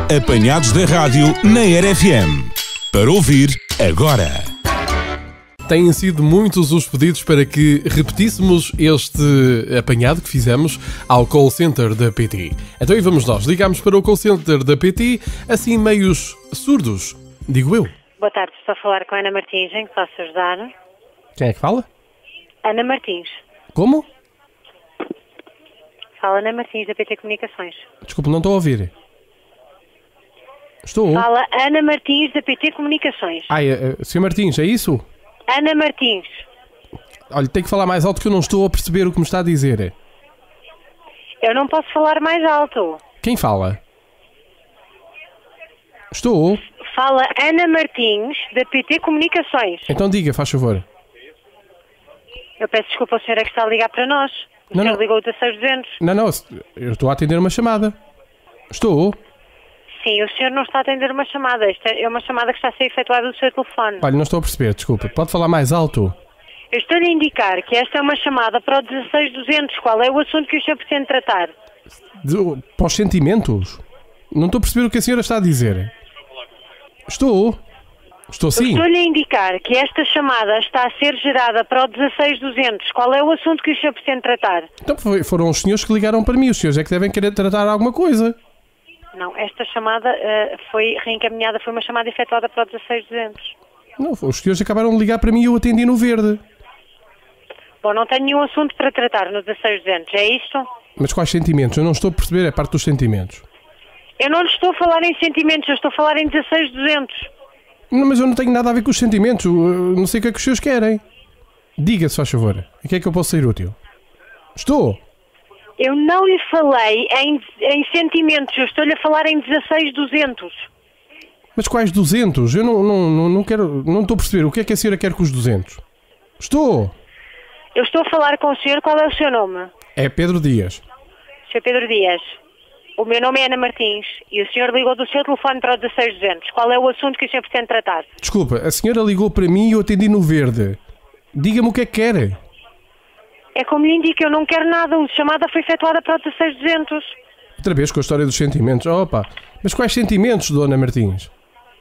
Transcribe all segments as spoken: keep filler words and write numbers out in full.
Apanhados da Rádio na R F M. Para ouvir agora. Têm sido muitos os pedidos para que repetíssemos este apanhado que fizemos ao call center da P T. Então aí vamos nós, ligamos para o call center da P T, assim meios surdos, digo eu. Boa tarde, estou a falar com a Ana Martins, em que posso ajudar? Quem é que fala? Ana Martins. Como? Fala Ana Martins, da P T Comunicações. Desculpe, não estou a ouvir. Estou. Fala Ana Martins, da P T Comunicações. Ah, é, é, senhor Martins, é isso? Ana Martins. Olha, tem que falar mais alto que eu não estou a perceber o que me está a dizer. Eu não posso falar mais alto. Quem fala? Estou. Fala Ana Martins, da P T Comunicações. Então diga, faz favor. Eu peço desculpa ao senhor é que está a ligar para nós. O Não, senhor não. ligou o dezasseis duzentos. Não, não, eu estou a atender uma chamada. Estou. Sim, o senhor não está a atender uma chamada. Esta é uma chamada que está a ser efetuada do seu telefone. Olha, não estou a perceber, desculpa. Pode falar mais alto? Eu estou-lhe a indicar que esta é uma chamada para o dezasseis duzentos. Qual é o assunto que o senhor pretende tratar? De, para os sentimentos? Não estou a perceber o que a senhora está a dizer. Estou. Estou sim. Estou-lhe a indicar que esta chamada está a ser gerada para o dezasseis duzentos. Qual é o assunto que o senhor pretende tratar? Então foi, foram os senhores que ligaram para mim. Os senhores é que devem querer tratar alguma coisa. Não, esta chamada uh, foi reencaminhada, foi uma chamada efetuada para o dezasseis duzentos. Não, os senhores acabaram de ligar para mim e eu atendi no verde. Bom, não tenho nenhum assunto para tratar no dezasseis duzentos, é isto? Mas quais sentimentos? Eu não estou a perceber, é parte dos sentimentos. Eu não lhe estou a falar em sentimentos, eu estou a falar em dezasseis duzentos. Não, mas eu não tenho nada a ver com os sentimentos. Eu não sei o que é que os senhores querem. Diga-se, faz favor. Em que é que eu posso ser útil? Estou. Eu não lhe falei em, em sentimentos, eu estou-lhe a falar em dezasseis duzentos. Mas quais duzentos? Eu não, não, não, não quero... Não estou a perceber. O que é que a senhora quer com os duzentos? Estou. Eu estou a falar com o senhor, qual é o seu nome? É Pedro Dias. senhor Pedro Dias. O meu nome é Ana Martins e o senhor ligou do seu telefone para o dezasseis duzentos. Qual é o assunto que o senhor pretende tratar? Desculpa, a senhora ligou para mim e eu atendi no verde. Diga-me o que é que quer. É como lhe indico, eu não quero nada. A chamada foi efetuada para o dezasseis duzentos. Outra vez com a história dos sentimentos. Opa, mas quais sentimentos, dona Martins?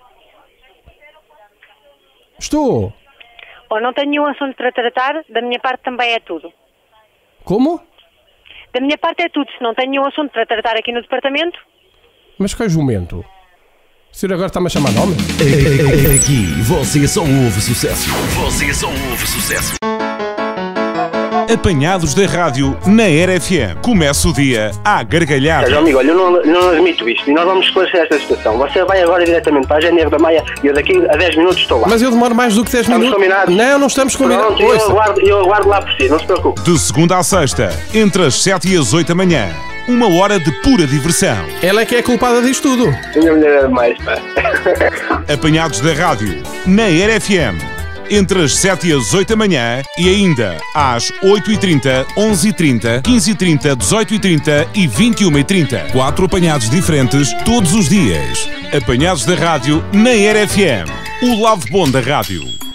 Estou. Bom, não tenho nenhum assunto para tratar. Da minha parte também é tudo. Como? Da minha parte é tudo. Se não tenho nenhum assunto para tratar aqui no departamento... Mas qual jumento? O senhor agora está-me a chamar nome? Aqui você só ouve sucesso. Você só ouve sucesso. Apanhados da Rádio na R F M. Começa o dia à gargalhada. Meu amigo, olha, eu não, não admito isto e nós vamos esclarecer esta situação. Você vai agora diretamente para a Janeiro da Maia e eu daqui a dez minutos estou lá. Mas eu demoro mais do que dez Estamos minutos. combinados? Não, não estamos combinados. Pronto, eu aguardo, eu aguardo lá por si, não se preocupe. De segunda à sexta, entre as sete e as oito da manhã. Uma hora de pura diversão. Ela é que é a culpada disto tudo. Minha mulher é mais, pá. Apanhados da Rádio na R F M. Entre as sete e as oito da manhã e ainda às oito e trinta, onze e trinta, quinze e trinta, dezoito e trinta e vinte e uma e trinta. Quatro apanhados diferentes todos os dias. Apanhados da Rádio na R F M. O lado bom da rádio.